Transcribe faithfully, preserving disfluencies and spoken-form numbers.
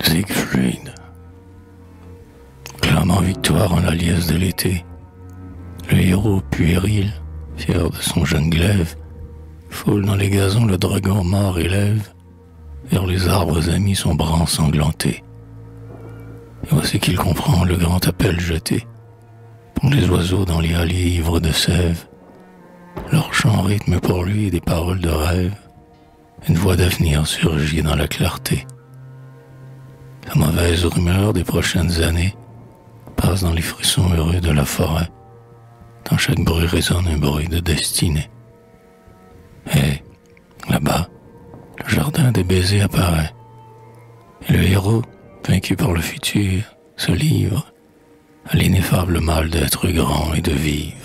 Siegfried, clamant victoire en la liesse de l'été, le héros puéril, fier de son jeune glaive, foule dans les gazons le dragon mort élève, vers les arbres amis son bras ensanglanté. Et voici qu'il comprend le grand appel jeté, pour les oiseaux dans les halliers ivres de sève, leur chant rythme pour lui des paroles de rêve, une voix d'avenir surgit dans la clarté. La mauvaise rumeur des prochaines années passe dans les frissons heureux de la forêt. Dans chaque bruit résonne un bruit de destinée. Et, là-bas, le jardin des baisers apparaît. Et le héros, vaincu par le futur, se livre à l'ineffable mal d'être grand et de vivre.